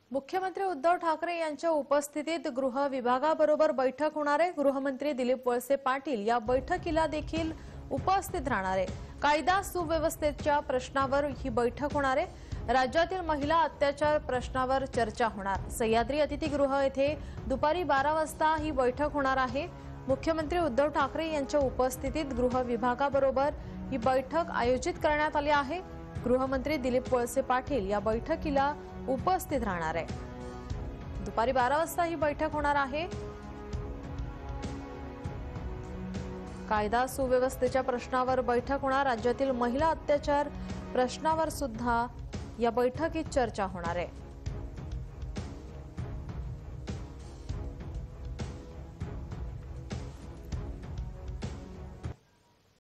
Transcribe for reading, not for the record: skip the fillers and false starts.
मुख्यमंत्री उद्धव ठाकरे यांच्या उपस्थितीत गृह विभागाबरोबर बैठक होणार आहे। गृहमंत्री दिलीप वळसे पाटील या बैठकीला देखील उपस्थित राहणार आहे। कायदा सुव्यवस्थेच्या प्रश्नावर ही बैठक होणार आहे। राज्यातील महिला अत्याचार प्रश्नावर चर्चा होणार। सह्याद्री अतिथीगृह येथे दुपारी 12 वाजता ही बैठक होणार आहे। मुख्यमंत्री उद्धव ठाकरे यांच्या उपस्थितीत गृह विभागाबरोबर ही बैठक आयोजित करण्यात आली आहे। गृहमंत्री दिलीप वळसे पाटील या बैठकीला उपस्थित राहणार आहे। दुपारी 12 वाजता ही बैठक होणार आहे। कायदा सुव्यवस्थेच्या प्रश्नावर बैठक होणार। राज्यातील महिला अत्याचार प्रश्नावर सुद्धा या बैठकीत चर्चा होणार आहे।